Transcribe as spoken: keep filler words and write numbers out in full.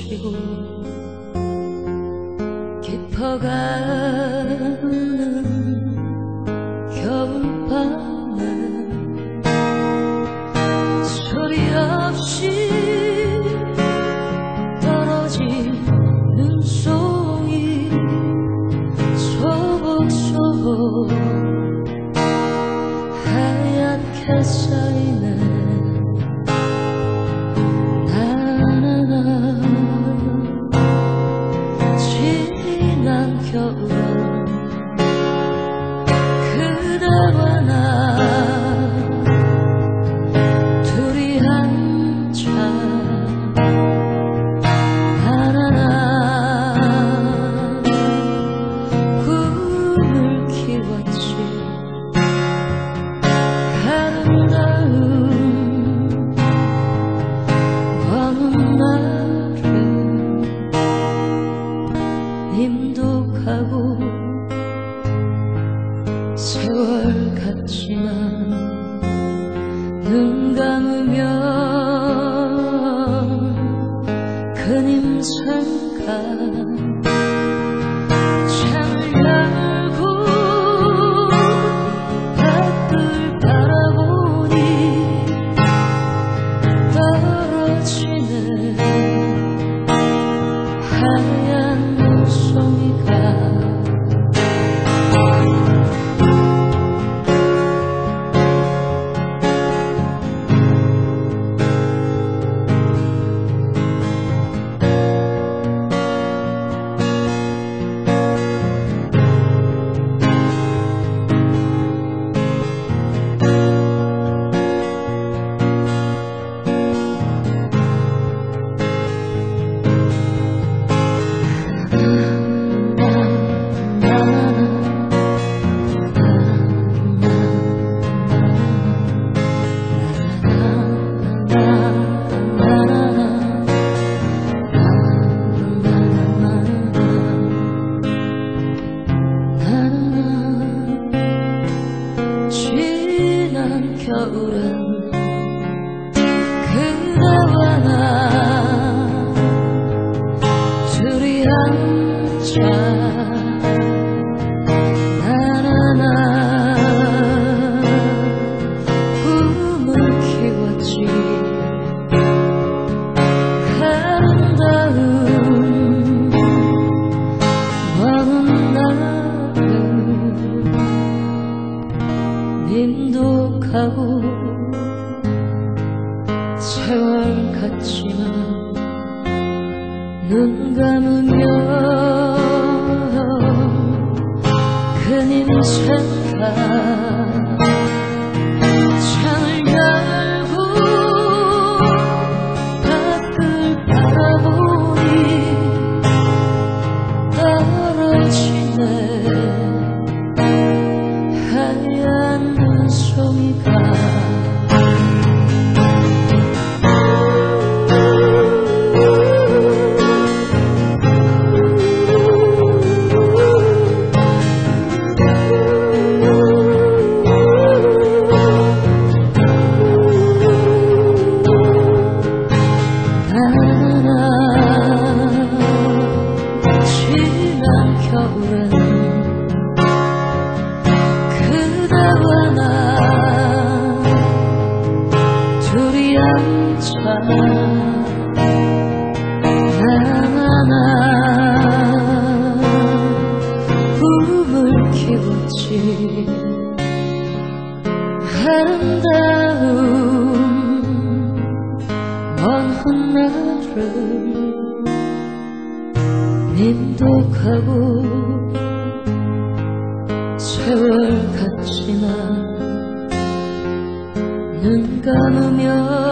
멈추고 깊어가는 겨울밤에 소리 없이 떨어진 눈송이 소복소복 하얗게 쌓이네. 지난 겨울은 그대와 나 둘이 앉아 나나나 꿈을 키웠지. 아름다운 어느 날은 님도 가고 세월 같지만 눈 감으면 그님 잠깐 창을 열고 밖을 바라보니 떨어지는 하얀 눈송이가 겨울은 그대와 나 둘이 앉아 나나나 꿈을 키웠지. 아름다운 먼 날은 님도 가고 세월 같지만 눈 감으면 그님 생각 창을 열고 밖을 바라보니 떨어지네 하얀 눈송이가. 지난 겨울은 그대와 나 둘이 앉아 나나나 꿈을 키웠지. 아름다운 먼 훗날은 님도 가고 세월 같지만 눈 감으면